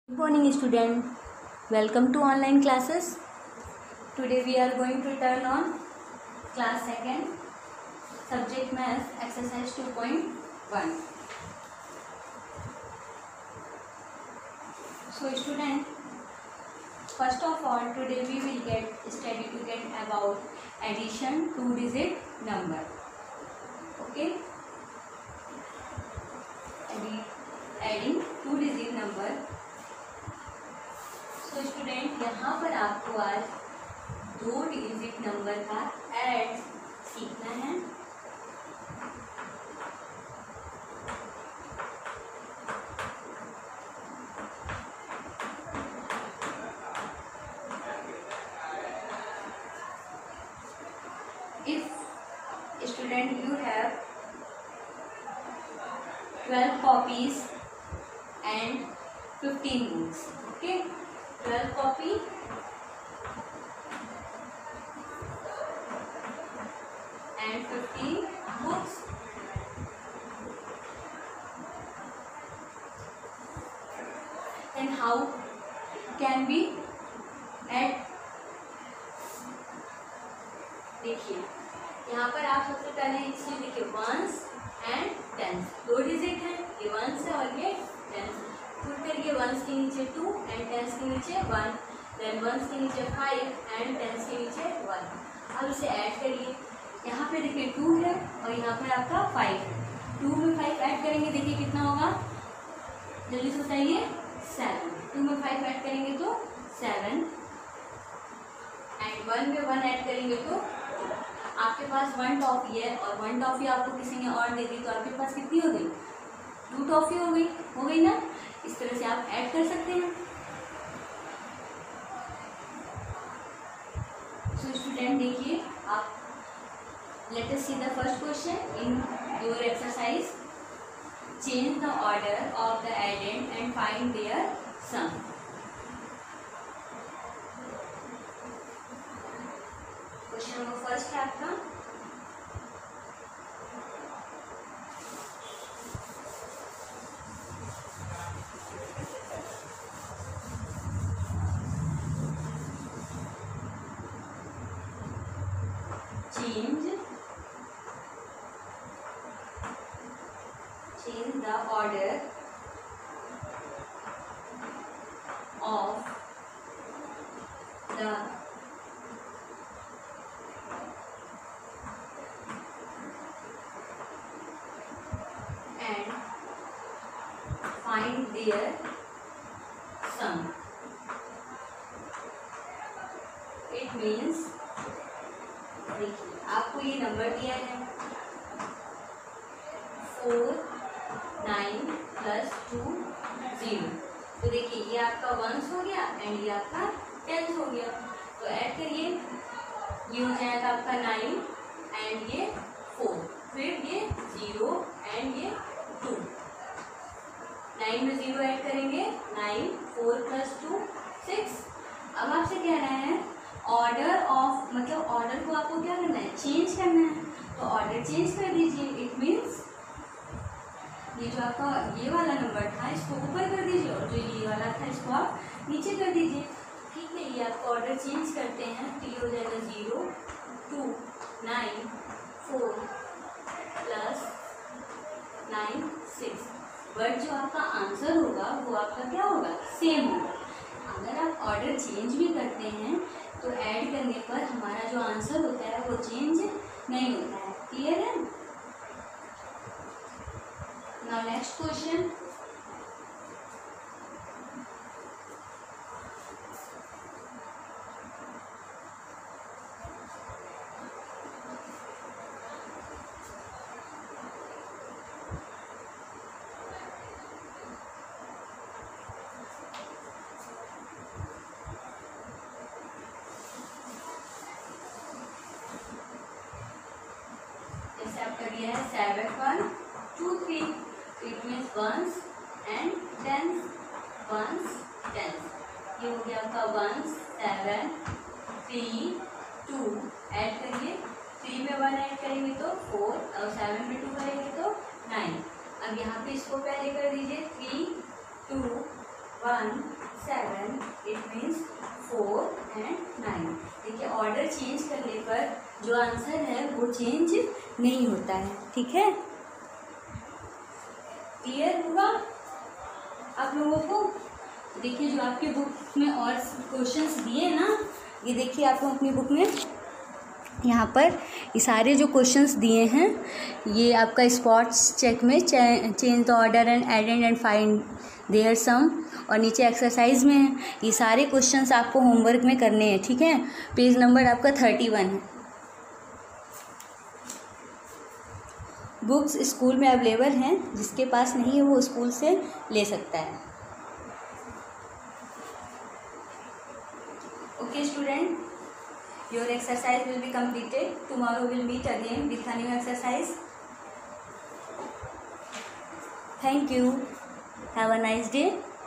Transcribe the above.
Good morning student, welcome to online classes. Today we are going to turn on class 2nd subject math exercise 2.1. So student, first of all today we will study about addition two digit number. Okay, adding two digit number. तो student यहाँ पर आपको आज दो digit number का add सीखना है। If student you have 12 copies and 15 books, okay, 12 copy and 15 books. Then how can we add? देखिए यहाँ पर आप सबसे पहले इसमें देखिए वंस एंड टेंस, दो डिजिट है, ये वंस है और ये टेंस। पुट करिए वंस के नीचे 2 एंड टेंस के नीचे 1, देन वंस के नीचे 5 एंड टेंस के नीचे 1। अब इसे ऐड करिए। यहाँ पे देखिए 2 है और यहाँ पर आपका 5 है। 2 में 5 ऐड करेंगे, देखिए कितना होगा, जल्दी से बताइए, 7। 2 में 5 ऐड करेंगे तो 7 एंड 1 में 1 ऐड करेंगे तो आपके पास 1 टॉफी है और 1 टॉफी आपको किसी ने और दे दी तो आपके पास कितनी हो गई, 2 टॉफी हो गई ना। इस तरह से आप ऐड कर सकते हैं। सो स्टूडेंट देखिए आप, let us see the first question in your exercise. Change the order of the addend and find their sum. Question number first है आपका, change the order of the and find their sum. It means, देखिए आपको ये number दिया है 4 9 + 2 0। तो देखिए ये आपका वंस हो गया एंड ये आपका टेंस हो गया। तो ऐड करिए, ये हो जाएगा आपका 9 एंड ये 4, फिर ये 0 एंड ये 2। 9 में 0 ऐड करेंगे, 9 4 + 2 6। अब आपसे कह रहे हैं ऑर्डर ऑफ, मतलब ऑर्डर को आपको क्या करना है, चेंज करना है। तो ऑर्डर चेंज कर दीजिए। इट मीन्स ये जो आपका ये वाला नंबर था इसको ऊपर कर दीजिए और जो ये वाला था इसको आप नीचे कर दीजिए। ठीक है, ये आपको ऑर्डर चेंज करते हैं तो ये हो जाएगा 0 2 9 4 + 9 6। बट जो आपका आंसर होगा वो आपका क्या होगा, सेम होगा। अगर आप ऑर्डर चेंज भी करते हैं तो ऐड करने पर हमारा जो आंसर होता है वो चेंज नहीं होता है। क्लियर है? Now next question. आपका दिया है 7 1 2 3। It means ones and tens, ones tens. ये हो गया आपका 1 7 3 2। ऐड करिए, 3 में 1 ऐड करेंगे तो 4 और 7 में 2 करेंगे तो 9। अब यहाँ पे इसको पहले कर दीजिए 3 2 1 एंड 9। देखिए ऑर्डर चेंज करने पर जो आंसर है वो चेंज नहीं होता है, ठीक है। क्लियर हुआ आप लोगों को। देखिए जो आपकी बुक में और क्वेश्चंस दिए ना, ये देखिए आप लोग अपनी बुक में यहाँ पर ये सारे जो क्वेश्चंस दिए हैं, ये आपका स्पॉट्स चेक में change the order and addend and find their sum, और नीचे एक्सरसाइज में है। ये सारे क्वेश्चंस आपको होमवर्क में करने हैं, ठीक है। पेज नंबर आपका 31 है। बुक्स स्कूल में अवेलेबल हैं, जिसके पास नहीं है वो स्कूल से ले सकता है। Okay student, your exercise will be completed. Tomorrow we'll meet again with a new exercise. Thank you. Have a nice day.